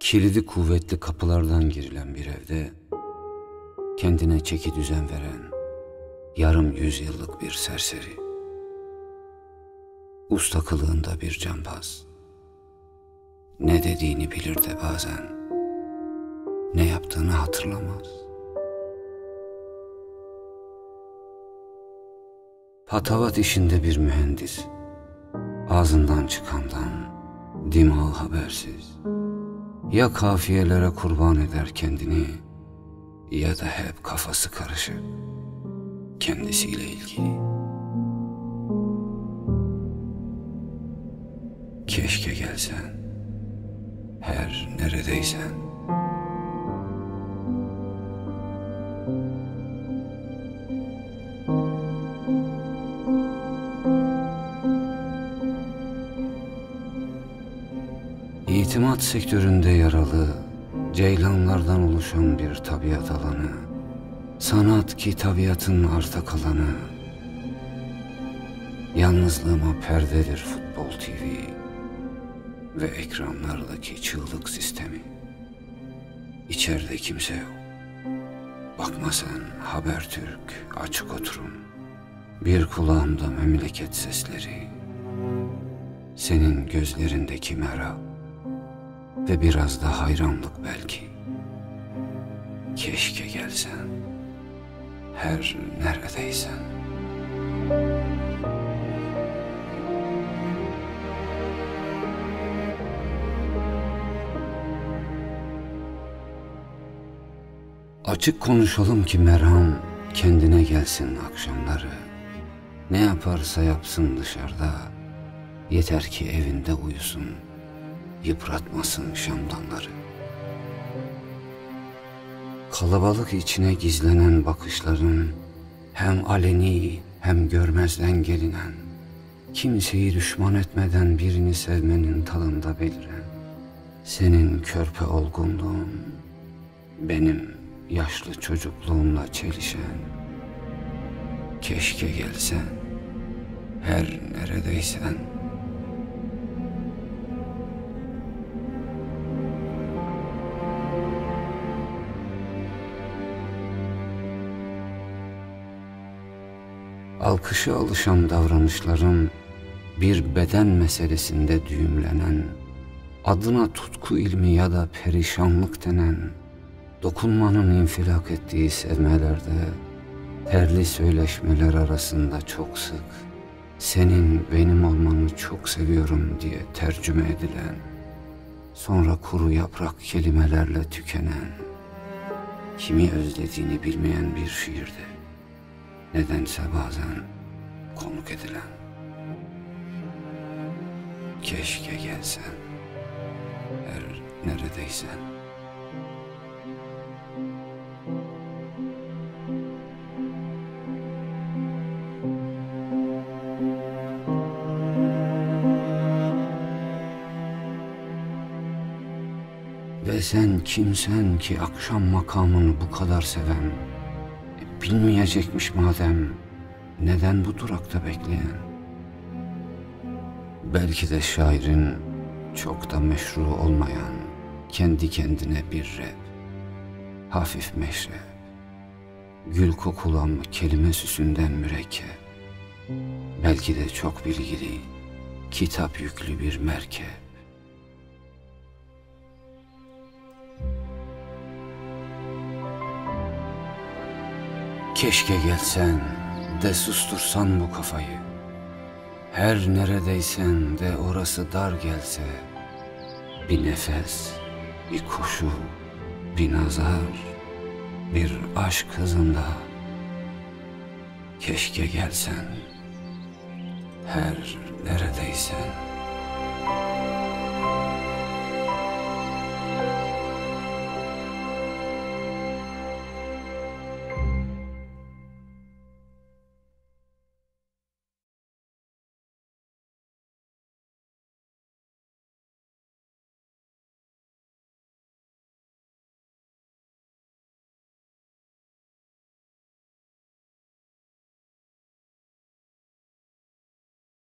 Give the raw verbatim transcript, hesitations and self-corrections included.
Kilidi kuvvetli kapılardan girilen bir evde kendine çeki düzen veren yarım yüzyıllık bir serseri, usta kılığında bir cambaz, ne dediğini bilir de bazen ne yaptığını hatırlamaz. Patavat işinde bir mühendis, ağzından çıkandan dimağı habersiz, ya kafiyelere kurban eder kendini ya da hep kafası karışık kendisiyle ilgili. Keşke gelsen, her neredeysen. İtimat sektöründe yaralı, ceylanlardan oluşan bir tabiat alanı, sanat ki tabiatın arta kalanı, yalnızlığıma perdedir Futbol T V ve ekranlardaki çığlık sistemi. İçeride kimse yok. Bakma sen Habertürk, açık oturum, bir kulağımda memleket sesleri, senin gözlerindeki merak ve biraz da hayranlık belki. Keşke gelsen, her neredeysen. Açık konuşalım ki merham kendine gelsin akşamları. Ne yaparsa yapsın dışarıda, yeter ki evinde uyusun, yıpratmasın şamdanları. Kalabalık içine gizlenen bakışların, hem aleni hem görmezden gelinen, kimseyi düşman etmeden birini sevmenin tadında beliren, senin körpe olgunluğun, benim yaşlı çocukluğumla çelişen, keşke gelsen, her neredeysen. Alkışa alışan davranışlarım, bir beden meselesinde düğümlenen, adına tutku ilmi ya da perişanlık denen, dokunmanın infilak ettiği sevmelerde, terli söyleşmeler arasında çok sık, senin benim olmanı çok seviyorum diye tercüme edilen, sonra kuru yaprak kelimelerle tükenen, kimi özlediğini bilmeyen bir şiirde, nedense bazen konuk edilen. Keşke gelsen, her neredeysen. Ve sen kimsen ki akşam makamını bu kadar seven, bilmeyecekmiş madem, neden bu durakta bekleyen? Belki de şairin çok da meşru olmayan, kendi kendine bir rap, hafif meşrep, gül kokulan kelime süsünden mürekkep, belki de çok bilgili, kitap yüklü bir merkep. Keşke gelsen de sustursan bu kafayı, her neredeysen de orası dar gelse, bir nefes, bir koşu, bir nazar, bir aşk hızında. Keşke gelsen, her neredeysen.